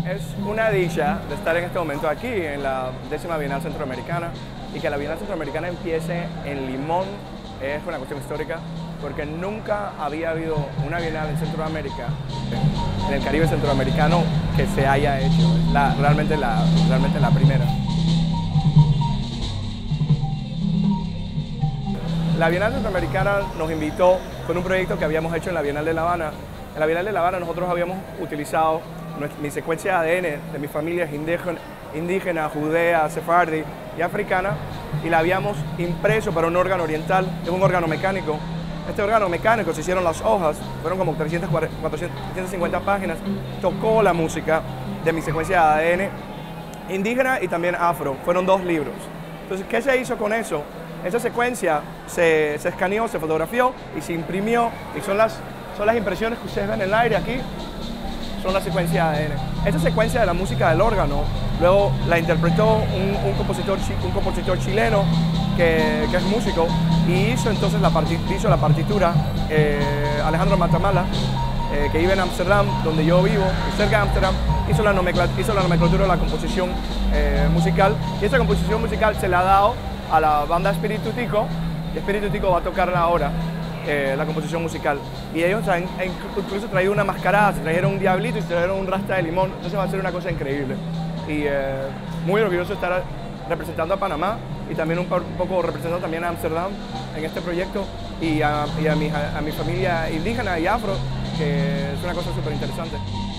Es una dicha de estar en este momento aquí en la 10ª Bienal Centroamericana y que la Bienal Centroamericana empiece en Limón es una cuestión histórica porque nunca había habido una Bienal en Centroamérica, en el Caribe centroamericano, que se haya hecho. Es realmente la primera. La Bienal Centroamericana nos invitó con un proyecto que habíamos hecho en la Bienal de La Habana. En la Bienal de La Habana nosotros habíamos utilizado mi secuencia de ADN de mis familias indígena, judea, sefardí y africana y la habíamos impreso para un órgano oriental, es un órgano mecánico. Este órgano mecánico se hicieron las hojas, fueron como 350 páginas, tocó la música de mi secuencia de ADN indígena y también afro, fueron 2 libros. Entonces, ¿qué se hizo con eso? Esa secuencia se escaneó, se fotografió y se imprimió y son las impresiones que ustedes ven en el aire aquí, son la secuencia de ADN. Esa secuencia de la música del órgano, luego la interpretó un compositor chileno que es músico y hizo entonces la partitura Alejandro Matamala, que vive en Ámsterdam, donde yo vivo, cerca de Ámsterdam, hizo la nomenclatura de la composición musical y esta composición musical se la ha dado a la banda Espíritu Tico y Espíritu Tico va a tocarla ahora. La composición musical y ellos han incluso traído una mascarada, se trajeron un diablito y se trajeron un rasta de limón, entonces va a ser una cosa increíble y muy orgulloso de estar representando a Panamá y también un poco representando también a Ámsterdam en este proyecto y a mi familia indígena y afro, que es una cosa súper interesante.